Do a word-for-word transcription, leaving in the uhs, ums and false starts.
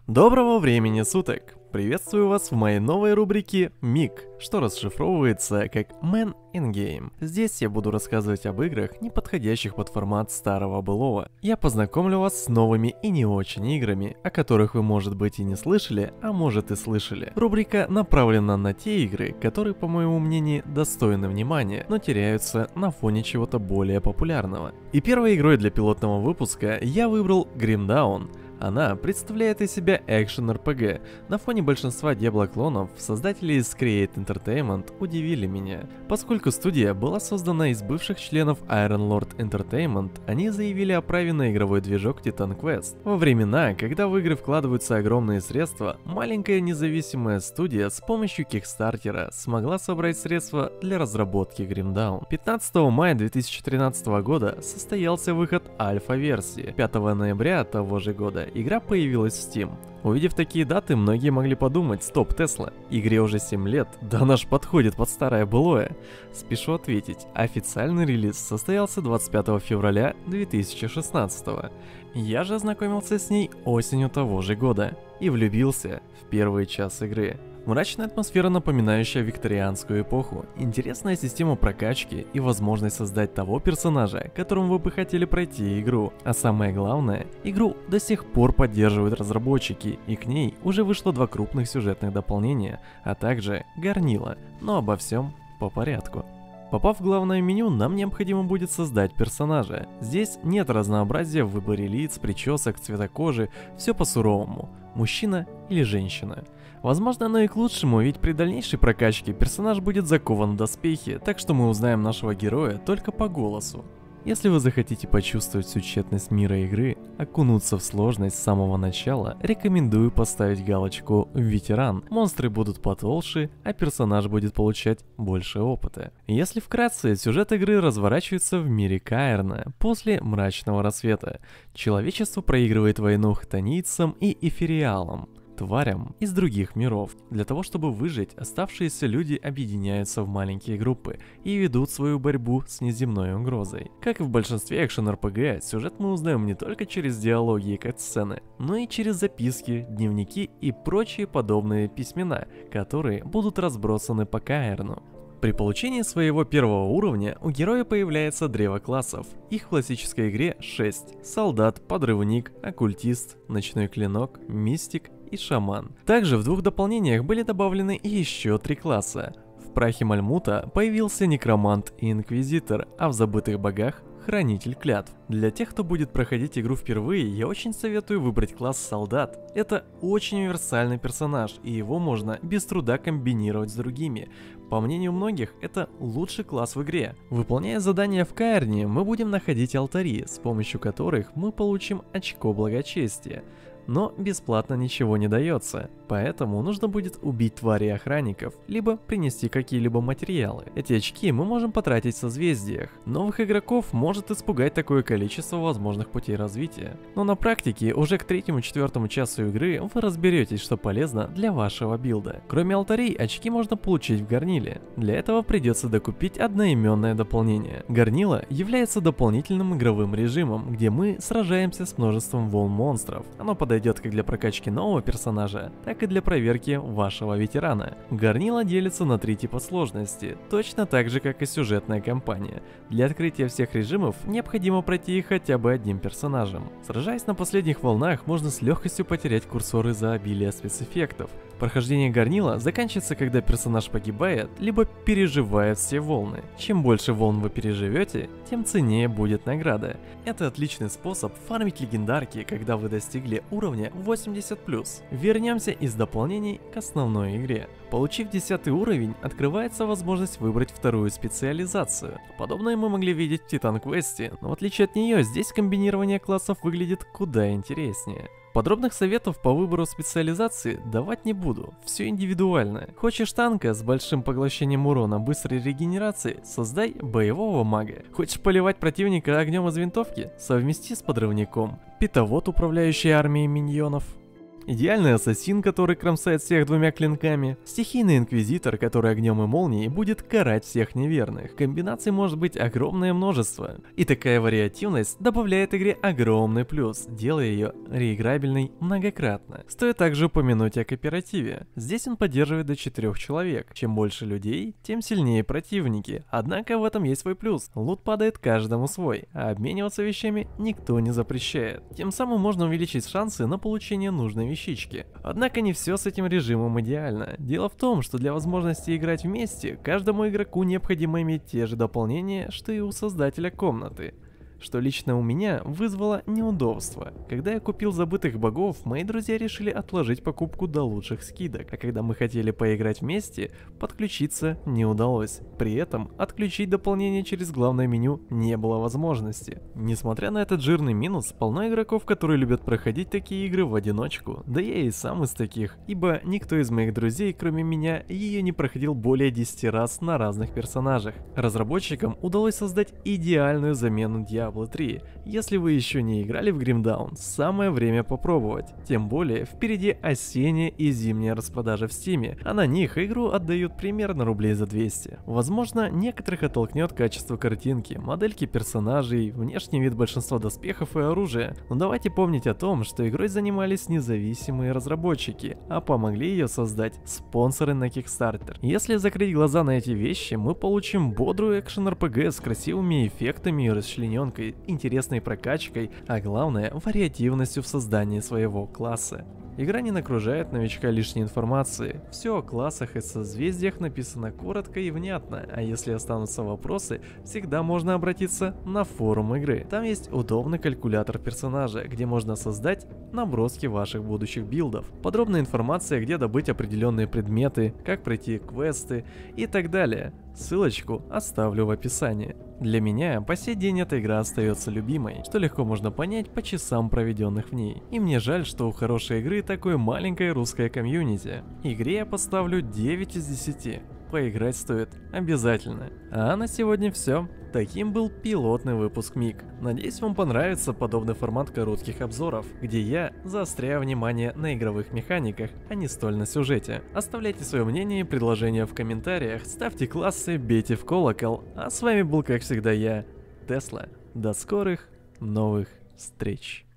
Доброго времени суток! Приветствую вас в моей новой рубрике МИГ, что расшифровывается как Man in Game. Здесь я буду рассказывать об играх, не подходящих под формат старого былого. Я познакомлю вас с новыми и не очень играми, о которых вы, может быть, и не слышали, а может и слышали. Рубрика направлена на те игры, которые, по моему мнению, достойны внимания, но теряются на фоне чего-то более популярного. И первой игрой для пилотного выпуска я выбрал Grim Dawn. Она представляет из себя экшен-эр пи джи. На фоне большинства Diablo-клонов создатели из Create Entertainment удивили меня. Поскольку студия была создана из бывших членов Iron Lord Entertainment, они заявили о праве на игровой движок Titan Quest. Во времена, когда в игры вкладываются огромные средства, маленькая независимая студия с помощью Kickstarter смогла собрать средства для разработки Grim Dawn. пятнадцатого мая две тысячи тринадцатого года состоялся выход альфа-версии. пятого ноября того же года игра появилась в Steam. Увидев такие даты, многие могли подумать: стоп, Тесла, игре уже семь лет, да она ж подходит под старое былое. Спешу ответить, официальный релиз состоялся двадцать пятого февраля две тысячи шестнадцатого. Я же ознакомился с ней осенью того же года и влюбился в первый час игры. Мрачная атмосфера, напоминающая викторианскую эпоху, интересная система прокачки и возможность создать того персонажа, которым вы бы хотели пройти игру. А самое главное, игру до сих пор поддерживают разработчики, и к ней уже вышло два крупных сюжетных дополнения, а также горнило, но обо всем по порядку. Попав в главное меню, нам необходимо будет создать персонажа. Здесь нет разнообразия в выборе лиц, причесок, цвета кожи, все по-суровому. Мужчина или женщина. Возможно, оно и к лучшему, ведь при дальнейшей прокачке персонаж будет закован в доспехи, так что мы узнаем нашего героя только по голосу. Если вы захотите почувствовать всю тщетность мира игры, окунуться в сложность с самого начала, рекомендую поставить галочку «Ветеран». Монстры будут потолще, а персонаж будет получать больше опыта. Если вкратце, сюжет игры разворачивается в мире Каэрна после Мрачного Рассвета. Человечество проигрывает войну хтонийцам и эфириалам, тварям из других миров. Для того, чтобы выжить, оставшиеся люди объединяются в маленькие группы и ведут свою борьбу с неземной угрозой. Как и в большинстве экшен-эр пи джи, сюжет мы узнаем не только через диалоги и кат-сцены, но и через записки, дневники и прочие подобные письмена, которые будут разбросаны по Каэрну. При получении своего первого уровня у героя появляется древо классов. Их в классической игре шесть: солдат, подрывник, оккультист, ночной клинок, мистик и шаман. Также в двух дополнениях были добавлены еще три класса. В прахе Мальмута появился некромант и инквизитор, а в забытых богах хранитель клятв. Для тех, кто будет проходить игру впервые, я очень советую выбрать класс солдат. Это очень универсальный персонаж, и его можно без труда комбинировать с другими. По мнению многих, это лучший класс в игре. Выполняя задания в Каэрне, мы будем находить алтари, с помощью которых мы получим очко благочестия. Но бесплатно ничего не дается, поэтому нужно будет убить тварей охранников, либо принести какие-либо материалы. Эти очки мы можем потратить в созвездиях. Новых игроков может испугать такое количество возможных путей развития. Но на практике уже к третьему-четвертому часу игры вы разберетесь, что полезно для вашего билда. Кроме алтарей, очки можно получить в горниле. Для этого придется докупить одноименное дополнение. Горнило является дополнительным игровым режимом, где мы сражаемся с множеством волн монстров. Оно подойдет идет как для прокачки нового персонажа, так и для проверки вашего ветерана. Горнило делится на три типа сложности, точно так же, как и сюжетная кампания. Для открытия всех режимов необходимо пройти их хотя бы одним персонажем. Сражаясь на последних волнах, можно с легкостью потерять курсор из-за обилия спецэффектов. Прохождение горнила заканчивается, когда персонаж погибает, либо переживает все волны. Чем больше волн вы переживете, тем ценнее будет награда. Это отличный способ фармить легендарки, когда вы достигли уровня восемьдесят плюс. Вернемся из дополнений к основной игре. Получив десятый уровень, открывается возможность выбрать вторую специализацию. Подобное мы могли видеть в Titan Quest, но в отличие от нее, здесь комбинирование классов выглядит куда интереснее. Подробных советов по выбору специализации давать не буду, все индивидуально. Хочешь танка с большим поглощением урона, быстрой регенерацией, создай боевого мага. Хочешь поливать противника огнем из винтовки, совмести с подрывником. Питовод, управляющий армией миньонов. идеальный ассасин, который кромсает всех двумя клинками, стихийный инквизитор, который огнем и молнией будет карать всех неверных. Комбинаций может быть огромное множество. И такая вариативность добавляет игре огромный плюс, делая ее реиграбельной многократно. Стоит также упомянуть о кооперативе. Здесь он поддерживает до четырёх человек. Чем больше людей, тем сильнее противники. Однако в этом есть свой плюс. Лут падает каждому свой, а обмениваться вещами никто не запрещает. Тем самым можно увеличить шансы на получение нужной вещички. Однако не все с этим режимом идеально. Дело в том, что для возможности играть вместе, каждому игроку необходимо иметь те же дополнения, что и у создателя комнаты, что лично у меня вызвало неудобство. Когда я купил забытых богов, мои друзья решили отложить покупку до лучших скидок, а когда мы хотели поиграть вместе, подключиться не удалось. При этом отключить дополнение через главное меню не было возможности. Несмотря на этот жирный минус, полно игроков, которые любят проходить такие игры в одиночку, да я и сам из таких, ибо никто из моих друзей, кроме меня, ее не проходил более десяти раз на разных персонажах. Разработчикам удалось создать идеальную замену Diablo три. Если вы еще не играли в Grim Dawn, самое время попробовать. Тем более, впереди осенняя и зимняя распродажа в Steam, а на них игру отдают примерно рублей за двести. Возможно, некоторых оттолкнет качество картинки, модельки персонажей, внешний вид большинства доспехов и оружия, но давайте помнить о том, что игрой занимались независимые разработчики, а помогли ее создать спонсоры на Kickstarter. Если закрыть глаза на эти вещи, мы получим бодрую экшен-эр пи джи с красивыми эффектами и расчлененкой, интересной прокачкой, а главное, вариативностью в создании своего класса. Игра не нагружает новичка лишней информации. Все о классах и созвездиях написано коротко и внятно, а если останутся вопросы, всегда можно обратиться на форум игры. Там есть удобный калькулятор персонажа, где можно создать наброски ваших будущих билдов. Подробная информация, где добыть определенные предметы, как пройти квесты и так далее. Ссылочку оставлю в описании. Для меня по сей день эта игра остается любимой, что легко можно понять по часам, проведенных в ней. И мне жаль, что у хорошей игры такое маленькое русское комьюнити. Игре я поставлю девять из десяти. Поиграть стоит обязательно. А на сегодня все. Таким был пилотный выпуск Мик. Надеюсь, вам понравится подобный формат коротких обзоров, где я заостряю внимание на игровых механиках, а не столь на сюжете. Оставляйте свое мнение и предложения в комментариях, ставьте классы, бейте в колокол. А с вами был, как всегда, я, Тесла. До скорых новых встреч.